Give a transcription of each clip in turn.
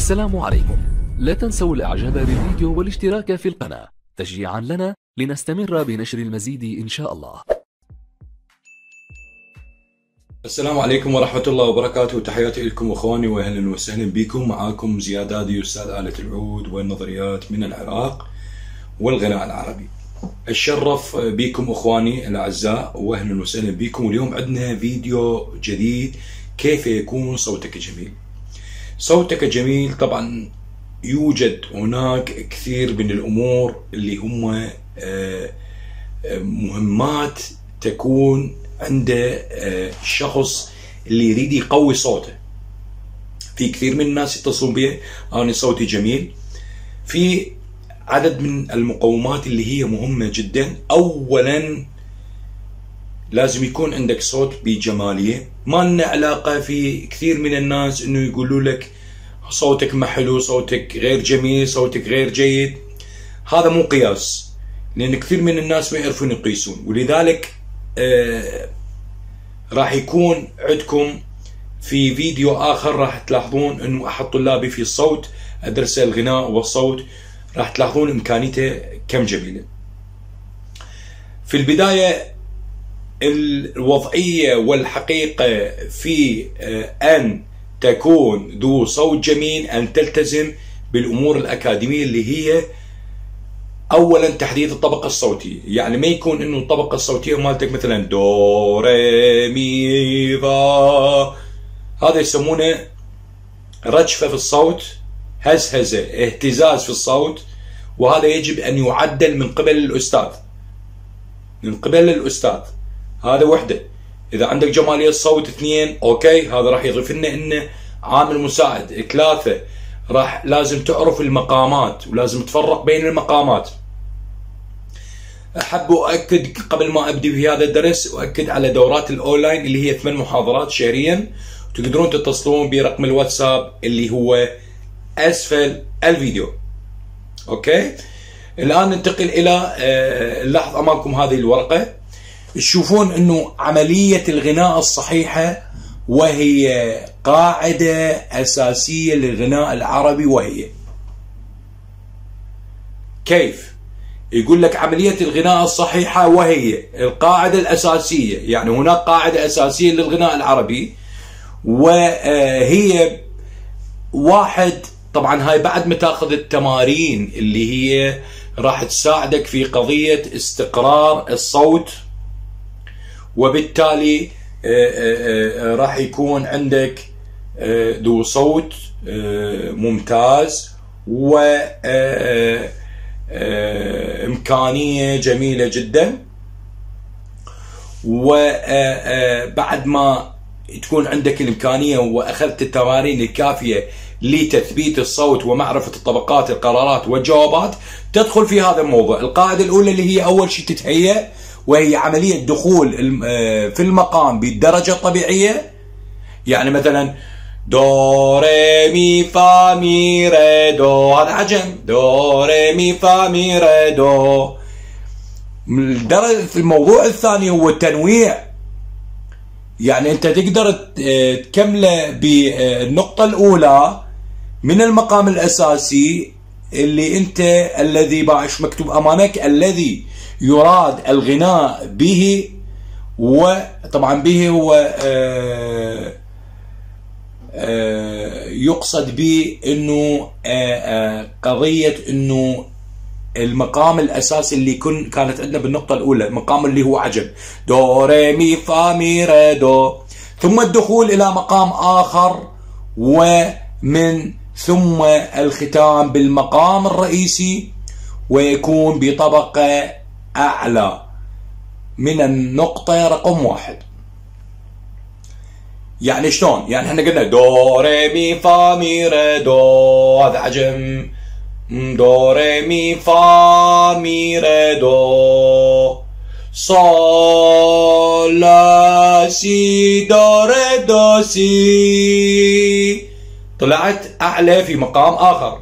السلام عليكم. لا تنسوا الاعجاب بالفيديو والاشتراك في القناة تشجيعا لنا لنستمر بنشر المزيد ان شاء الله. السلام عليكم ورحمة الله وبركاته، تحياتي لكم اخواني واهلا وسهلا بكم. معاكم زياد دادي استاذ آلة العود والنظريات من العراق والغناء العربي. اتشرف بكم اخواني الاعزاء واهلا وسهلا بكم. واليوم عندنا فيديو جديد، كيف يكون صوتك جميل. صوتك جميل طبعا يوجد هناك كثير من الامور اللي هم مهمات تكون عند الشخص اللي يريد يقوي صوته. في كثير من الناس يتصلون بي انا صوتي جميل. في عدد من المقومات اللي هي مهمة جدا. اولا لازم يكون عندك صوت بجمالية. ما لنا علاقة في كثير من الناس انه يقولوا لك صوتك ما حلو، صوتك غير جميل، صوتك غير جيد. هذا مو قياس، لان كثير من الناس ما يعرفون يقيسون. ولذلك راح يكون عندكم في فيديو اخر راح تلاحظون انه احد طلابي في الصوت ادرس الغناء والصوت، راح تلاحظون امكانيته كم جميلة. في البداية الوضعية والحقيقة في أن تكون ذو صوت جميل أن تلتزم بالأمور الأكاديمية اللي هي أولا تحديد الطبقة الصوتية. يعني ما يكون إنه الطبقة الصوتية مالتك مثلا دو ري مي فا، هذا يسمونه رجفة في الصوت، هزهزة، اهتزاز في الصوت، وهذا يجب أن يعدل من قبل الأستاذ. من قبل الأستاذ هذا وحدة. إذا عندك جمالية الصوت 2 أوكي، هذا راح يضيف لنا إنه عامل مساعد. 3 راح لازم تعرف المقامات ولازم تفرق بين المقامات. أحب أؤكد قبل ما أبدي في هذا الدرس، أؤكد على دورات الأونلاين اللي هي 8 محاضرات شهريا. تقدرون تتصلون برقم الواتساب اللي هو أسفل الفيديو. أوكي، الآن ننتقل إلى نلاحظ أمامكم هذه الورقة. تشوفون انه عملية الغناء الصحيحة وهي قاعدة اساسية للغناء العربي. وهي كيف؟ يقول لك عملية الغناء الصحيحة وهي القاعدة الاساسية. يعني هناك قاعدة اساسية للغناء العربي، وهي واحد. طبعا هاي بعد ما تاخذ التمارين اللي هي راح تساعدك في قضية استقرار الصوت، وبالتالي راح يكون عندك ذو صوت ممتاز وإمكانية جميلة جدا. وبعد ما تكون عندك الإمكانية وأخذت التمارين الكافية لتثبيت الصوت ومعرفة الطبقات، القرارات والجوابات، تدخل في هذا الموضوع. القاعدة الأولى اللي هي أول شيء تتهيأ، وهي عملية دخول في المقام بالدرجة الطبيعية. يعني مثلا دو ري مي فا مي ري دو، هذا عجم، دو ري مي فا مي ري دو. الموضوع الثاني هو التنويع. يعني انت تقدر تكمله بالنقطة الأولى من المقام الأساسي اللي انت الذي باعش مكتوب أمامك، الذي يراد الغناء به. وطبعا به هو يقصد به انه قضية انه المقام الاساسي اللي كانت عندنا بالنقطة الاولى، المقام اللي هو عجب، دو ري مي فا مي ري دو، ثم الدخول الى مقام اخر، ومن ثم الختام بالمقام الرئيسي، ويكون بطبقة أعلى من النقطة رقم 1. يعني شلون؟ يعني احنا قلنا دو ري مي فا مي ري دو، هذا عجم، دو ري مي فا مي ري دو، صول لا سي دو ري دو سي، طلعت أعلى في مقام آخر.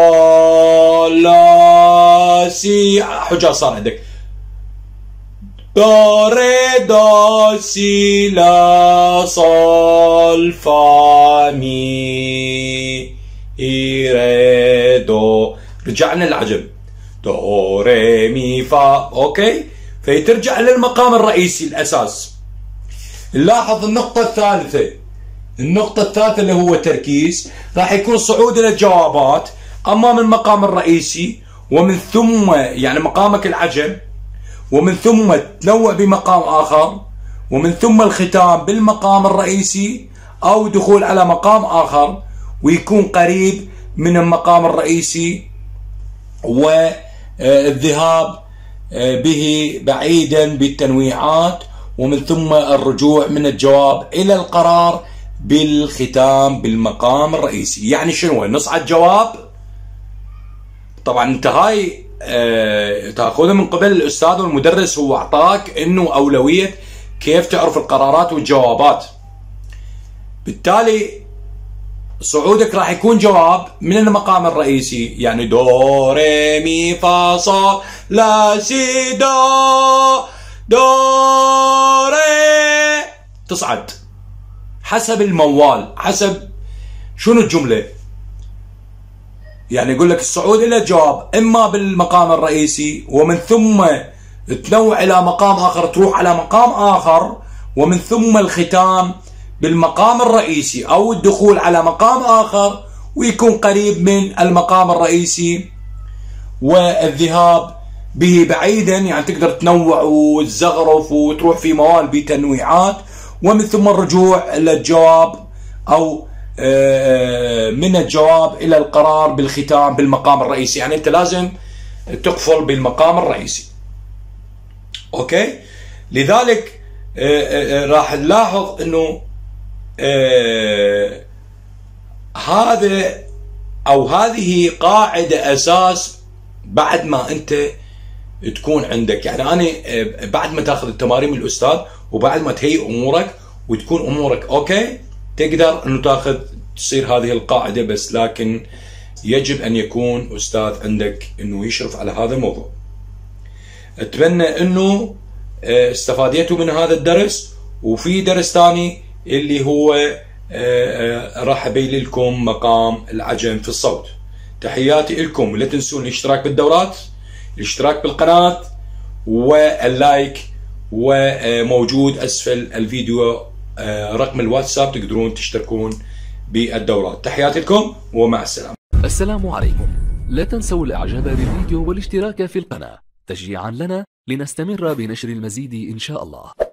صول لا سي، حجة صار عندك دو ري دو سي لا صول فا مي ري دو. رجعنا للعجم دو ري مي فا. اوكي، فيترجع للمقام الرئيسي الاساس. نلاحظ النقطة الثالثة اللي هو تركيز، راح يكون صعود الى الجوابات امام المقام الرئيسي، ومن ثم يعني مقامك العجم، ومن ثم تنوع بمقام آخر، ومن ثم الختام بالمقام الرئيسي أو دخول على مقام آخر ويكون قريب من المقام الرئيسي، والذهاب به بعيدا بالتنويعات، ومن ثم الرجوع من الجواب إلى القرار بالختام بالمقام الرئيسي. يعني شنو؟ نصعد جواب. طبعا انت هاي تاخذها من قبل الاستاذ والمدرس، هو اعطاك انه اولويه كيف تعرف القرارات والجوابات. بالتالي صعودك راح يكون جواب من المقام الرئيسي، يعني دو ري مي فا صول لا سي دو ري. تصعد حسب الموال، حسب شنو الجمله. يعني يقول لك الصعود الى الجواب اما بالمقام الرئيسي، ومن ثم تنوع الى مقام اخر، تروح على مقام اخر، ومن ثم الختام بالمقام الرئيسي او الدخول على مقام اخر ويكون قريب من المقام الرئيسي، والذهاب به بعيدا، يعني تقدر تنوع وتزغرف وتروح في موال بتنويعات، ومن ثم الرجوع الى الجواب او من الجواب الى القرار بالختام بالمقام الرئيسي. يعني انت لازم تقفل بالمقام الرئيسي. اوكي، لذلك راح نلاحظ انه هذا او هذه قاعده اساس بعد ما انت تكون عندك. يعني انا بعد ما تاخذ التمارين من الاستاذ وبعد ما تهيئ امورك وتكون امورك اوكي، تقدر انه تاخذ تصير هذه القاعده. بس لكن يجب ان يكون استاذ عندك انه يشرف على هذا الموضوع. اتمنى انه استفاديتوا من هذا الدرس، وفي درس ثاني اللي هو راح ابين لكم مقام العجم في الصوت. تحياتي لكم، لا تنسون الاشتراك بالدورات، الاشتراك بالقناه، واللايك، وموجود اسفل الفيديو رقم الواتساب تقدرون تشتركون بالدورات. تحياتي لكم ومع السلامه. السلام عليكم. لا تنسوا الاعجاب بالفيديو والاشتراك في القناة تشجيعا لنا لنستمر بنشر المزيد إن شاء الله.